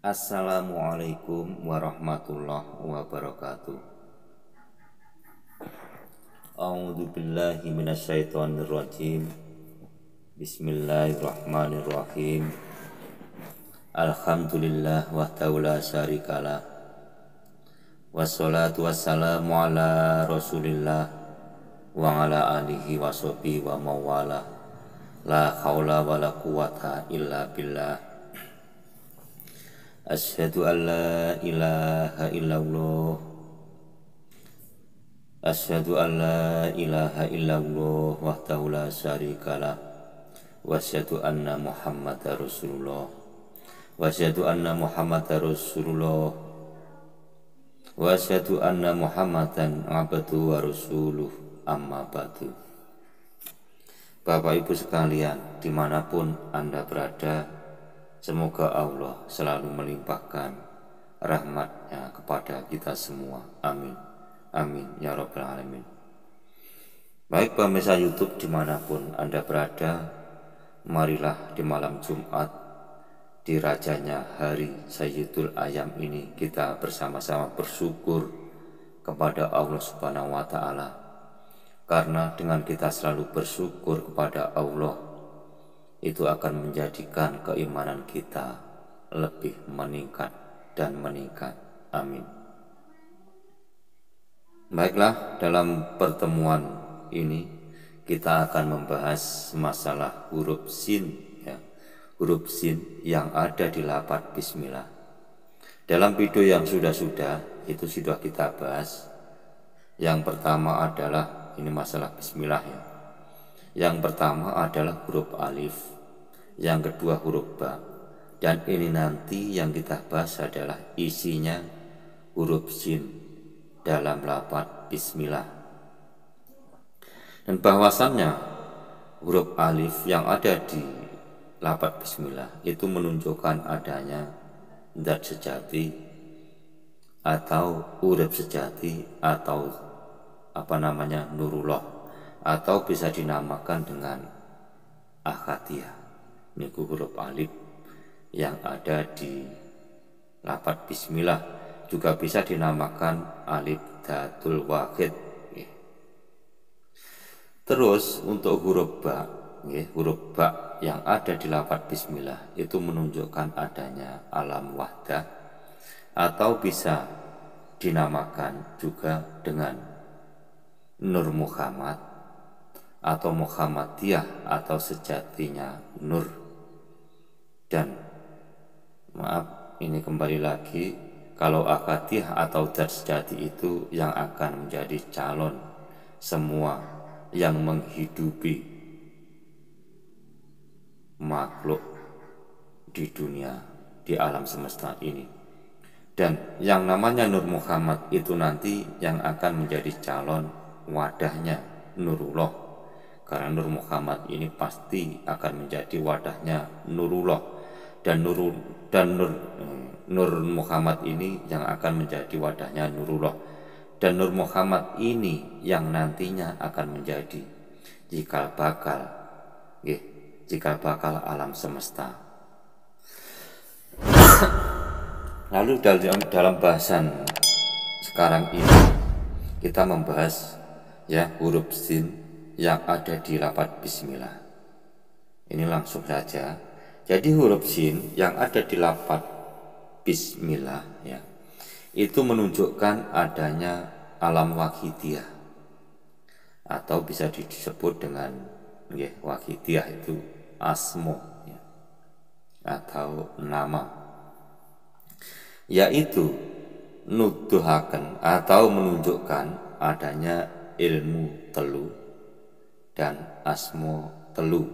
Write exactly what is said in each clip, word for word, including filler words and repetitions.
Assalamualaikum warahmatullahi wabarakatuh. A'udzu billahi minasyaitonir rajim. Bismillahirrahmanirrahim. Alhamdulillah wahdahu la syarikalah. Wassalatu wassalamu ala Rasulillah wa ala alihi washabihi wa mawala. La haula wala quwata illa billah. Asyhadu an la ilaha illallah. Asyhadu an la ilaha illallah wahdahu la syarikalah. Wa asyhadu anna Muhammadar Rasulullah. Wa asyhadu anna Muhammadar Rasulullah. Wa asyhadu anna Muhammadan abduhu wa rasuluh. Amma ba'du. Bapak Ibu sekalian, dimanapun Anda berada, semoga Allah selalu melimpahkan rahmat-Nya kepada kita semua. Amin. Amin. Ya Rabbal Alamin. Baik pemirsa YouTube dimanapun Anda berada, marilah di malam Jumat, di rajanya hari Sayyidul Ayam ini, kita bersama-sama bersyukur kepada Allah Subhanahu wa Ta'ala. Karena dengan kita selalu bersyukur kepada Allah, itu akan menjadikan keimanan kita lebih meningkat dan meningkat. Amin. Baiklah, dalam pertemuan ini kita akan membahas masalah huruf sin, ya, huruf sin yang ada di lafaz bismillah. Dalam video yang sudah-sudah itu sudah kita bahas. Yang pertama adalah ini masalah bismillah, ya. Yang pertama adalah huruf alif, yang kedua huruf ba, dan ini nanti yang kita bahas adalah isinya huruf sin dalam lafaz bismillah. Dan bahwasannya huruf alif yang ada di lafaz bismillah itu menunjukkan adanya zat sejati atau urip sejati atau apa namanya nurullah, atau bisa dinamakan dengan Ahadiyah. Ini huruf alif yang ada di lafaz bismillah, juga bisa dinamakan alif datul wahid. Terus untuk huruf ba, huruf ba yang ada di lafaz bismillah itu menunjukkan adanya alam wahdah, atau bisa dinamakan juga dengan Nur Muhammad atau Muhammadiyah atau sejatinya Nur. Dan maaf, ini kembali lagi, kalau Ahadiyah atau zat sejati itu yang akan menjadi calon semua yang menghidupi makhluk di dunia, di alam semesta ini. Dan yang namanya Nur Muhammad itu nanti yang akan menjadi calon wadahnya Nurullah, karena Nur Muhammad ini pasti akan menjadi wadahnya Nurullah, dan Nur dan Nur Nur Muhammad ini yang akan menjadi wadahnya Nurullah, dan Nur Muhammad ini yang nantinya akan menjadi cikal bakal ya, cikal bakal alam semesta. Lalu dalam dalam bahasan sekarang ini kita membahas ya huruf sin yang ada di lafaz bismillah. Ini langsung saja. Jadi huruf sin yang ada di lafaz bismillah, ya, itu menunjukkan adanya alam wahidiyah, atau bisa disebut dengan ya, wahidiyah itu asmo, ya, atau nama, yaitu nuduhaken atau menunjukkan adanya ilmu telu dan asmo telu.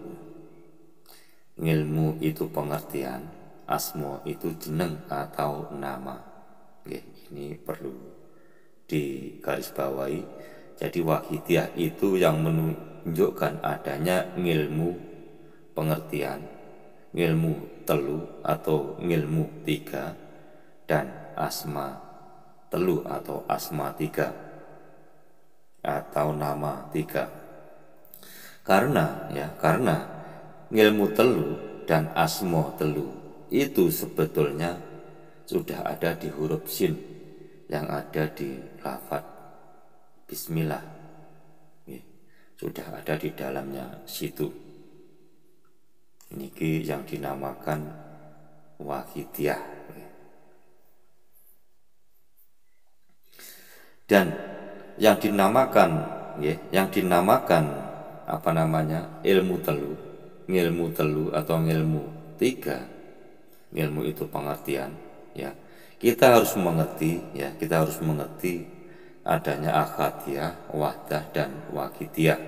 Ilmu itu pengertian, asmo itu jeneng atau nama. Oke, ini perlu digarisbawahi. Jadi wahidiyah itu yang menunjukkan adanya ilmu pengertian, ilmu telu atau ilmu tiga, dan asma telu atau asma tiga, atau nama tiga. Karena ya, karena ilmu telu dan asmo telu itu sebetulnya sudah ada di huruf sin yang ada di lafaz bismillah, sudah ada di dalamnya situ. Ini yang dinamakan waqidiyah. Dan yang dinamakan ya, yang dinamakan apa namanya ilmu telu, ilmu telu atau ilmu tiga, ilmu itu pengertian ya. Kita harus mengerti ya, kita harus mengerti adanya ahadiyah, wahdah dan waqidiyah.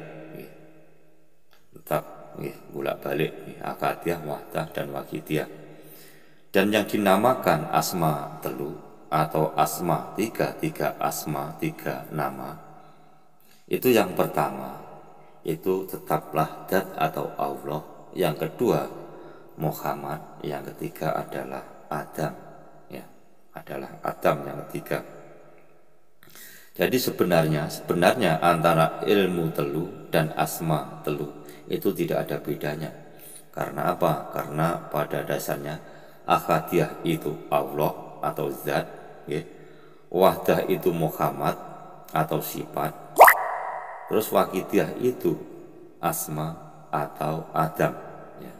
Tetap bolak-balik ahadiyah, wahdah dan waqidiyah. Dan yang dinamakan asma telu atau asma tiga, tiga asma, tiga nama, itu yang pertama itu tetaplah Dat atau Allah, yang kedua Muhammad, yang ketiga adalah Adam ya, adalah Adam yang ketiga. Jadi sebenarnya sebenarnya antara ilmu telu dan asma telu itu tidak ada bedanya. Karena apa? Karena pada dasarnya ahadiyah itu Allah atau zat ya. Wahdah itu Muhammad atau sifat, terus waqidiyah itu asma atau Adam ya.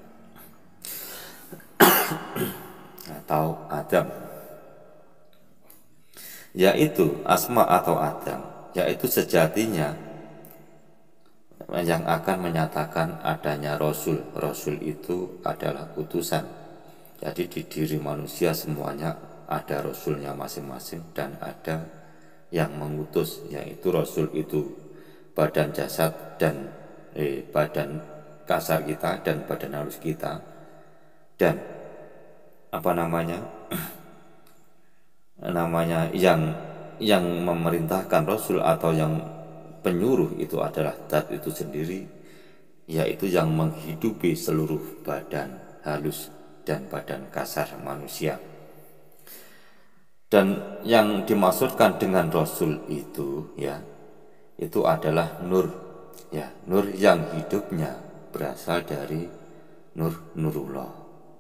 atau Adam yaitu asma atau Adam, yaitu sejatinya yang akan menyatakan adanya Rasul. Rasul itu adalah utusan. Jadi di diri manusia semuanya ada Rasulnya masing-masing dan ada yang mengutus, yaitu Rasul itu badan jasad dan eh, badan kasar kita dan badan halus kita. Dan apa namanya namanya yang yang memerintahkan Rasul atau yang penyuruh itu adalah Dat itu sendiri, yaitu yang menghidupi seluruh badan halus dan badan kasar manusia. Dan yang dimaksudkan dengan Rasul itu ya, itu adalah nur ya, nur yang hidupnya berasal dari nur nurullah,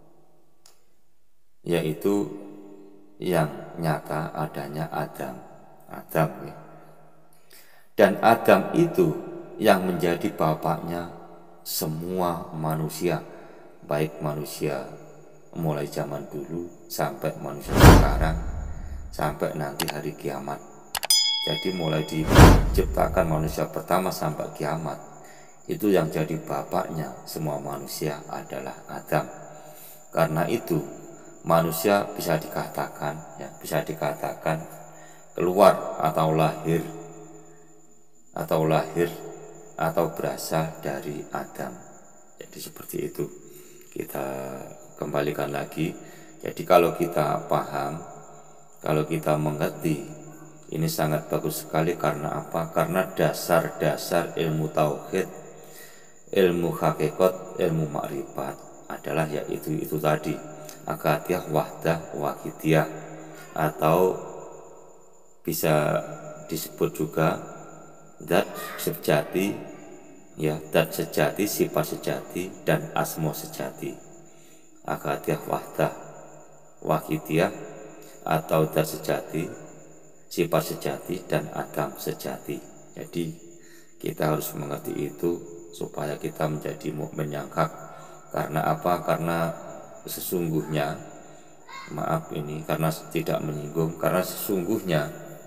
yaitu yang nyata adanya Adam. Adam ya. Dan Adam itu yang menjadi bapaknya semua manusia, baik manusia mulai zaman dulu sampai manusia sekarang, sampai nanti hari kiamat. Jadi mulai diciptakan manusia pertama sampai kiamat, itu yang jadi bapaknya semua manusia adalah Adam. Karena itu manusia bisa dikatakan ya, bisa dikatakan keluar atau lahir atau lahir atau berasal dari Adam. Jadi seperti itu. Kita kembalikan lagi. Jadi kalau kita paham, kalau kita mengerti, ini sangat bagus sekali. Karena apa? Karena dasar-dasar ilmu tauhid, ilmu hakikat, ilmu makrifat adalah yaitu itu tadi, ahadiyah, wahdah, waqidiyah, atau bisa disebut juga Dat sejati ya, Dat sejati, sifat sejati, dan asma sejati. Ahadiyah, wahdah, waqidiyah, atau Dat sejati, sifat sejati, dan Adam sejati. Jadi kita harus mengerti itu supaya kita menjadi mukmin yang hak. Karena apa? Karena sesungguhnya, maaf ini karena tidak menyinggung, karena sesungguhnya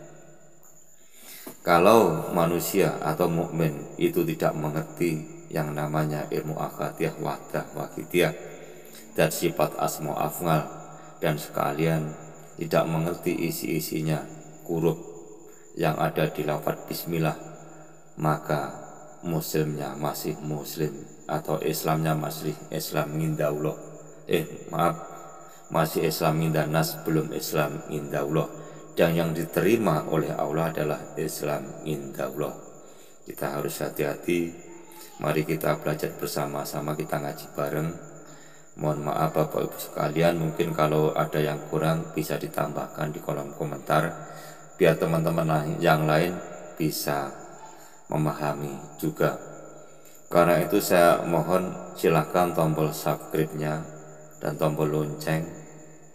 kalau manusia atau mukmin itu tidak mengerti yang namanya ilmu ahadiyah, wahdah, waqidiyah, dan sifat asma af'al, dan sekalian tidak mengerti isi-isinya, huruf yang ada di lafaz bismillah, maka muslimnya masih muslim atau Islamnya masih Islam indallah. Eh maaf, masih Islam indanas, belum Islam indallah. Dan yang diterima oleh Allah adalah Islam indallah. Kita harus hati-hati. Mari kita belajar bersama-sama, kita ngaji bareng. Mohon maaf Bapak Ibu sekalian, mungkin kalau ada yang kurang bisa ditambahkan di kolom komentar, biar teman-teman yang lain bisa memahami juga. Karena itu saya mohon silahkan tombol subscribe-nya dan tombol lonceng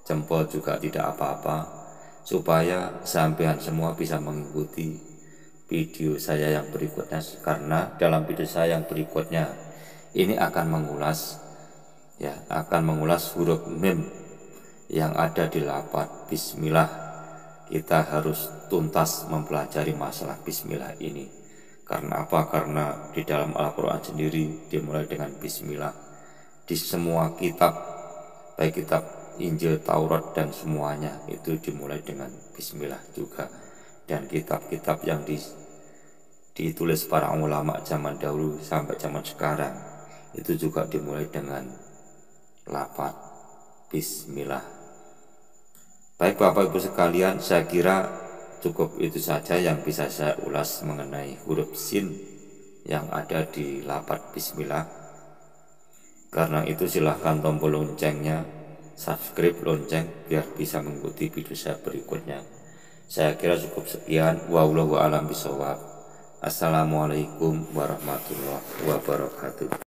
jempol juga tidak apa-apa, supaya sampean semua bisa mengikuti video saya yang berikutnya, karena dalam video saya yang berikutnya ini akan mengulas ya akan mengulas huruf mim yang ada di lafaz bismillah. Kita harus tuntas mempelajari masalah bismillah ini. Karena apa? Karena di dalam Al-Quran sendiri dimulai dengan bismillah. Di semua kitab, baik kitab Injil, Taurat dan semuanya itu dimulai dengan bismillah juga. Dan kitab-kitab yang di, ditulis para ulama zaman dahulu sampai zaman sekarang itu juga dimulai dengan lafaz bismillah. Baik Bapak Ibu sekalian, saya kira cukup itu saja yang bisa saya ulas mengenai huruf sin yang ada di lafaz bismillah. Karena itu silahkan tombol loncengnya, subscribe lonceng biar bisa mengikuti video saya berikutnya. Saya kira cukup sekian. Wallahu a'lam bishawab. Assalamualaikum warahmatullahi wabarakatuh.